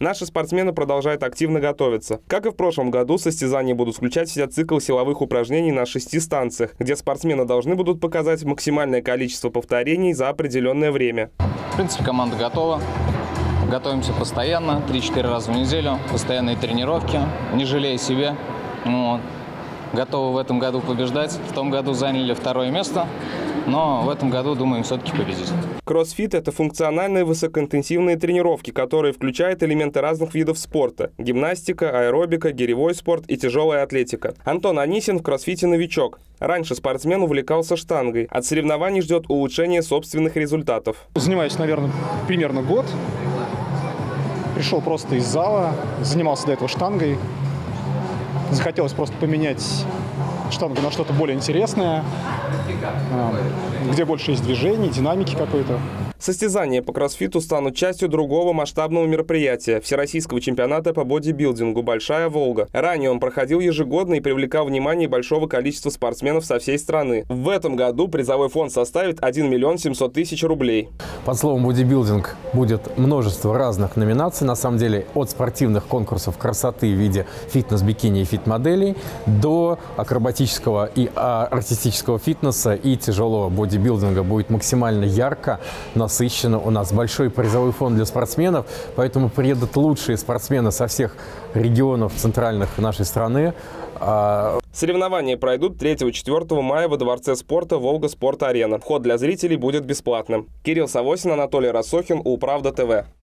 Наши спортсмены продолжают активно готовиться. Как и в прошлом году, состязания будут включать в себя цикл силовых упражнений на 6 станциях, где спортсмены должны будут показать максимальное количество повторений за определенное время. В принципе, команда готова. Готовимся постоянно, 3-4 раза в неделю, постоянные тренировки, не жалея себя. Готовы в этом году побеждать. В том году заняли 2-е место, но в этом году думаем все-таки победить. Кроссфит – это функциональные высокоинтенсивные тренировки, которые включают элементы разных видов спорта – гимнастика, аэробика, гиревой спорт и тяжелая атлетика. Антон Анисин в кроссфите новичок. Раньше спортсмен увлекался штангой. От соревнований ждет улучшение собственных результатов. Занимаюсь, наверное, примерно год. Пришел просто из зала, занимался до этого штангой. Захотелось просто поменять штангу на что-то более интересное, где больше есть движений, динамики какой-то. Состязания по кроссфиту станут частью другого масштабного мероприятия – Всероссийского чемпионата по бодибилдингу «Большая Волга». Ранее он проходил ежегодно и привлекал внимание большого количества спортсменов со всей страны. В этом году призовой фонд составит 1 700 000 рублей. Под словом бодибилдинг будет множество разных номинаций, на самом деле, от спортивных конкурсов красоты в виде фитнес-бикини и фит-моделей до акробатического и артистического фитнеса и тяжелого бодибилдинга. Будет максимально ярко, насыщенно. У нас большой призовой фонд для спортсменов, поэтому приедут лучшие спортсмены со всех регионов центральных нашей страны. Соревнования пройдут 3-4 мая во Дворце спорта «Волга Спорт Арена». Вход для зрителей будет бесплатным. Кирилл Савосин, Анатолий Рассохин, Управда ТВ.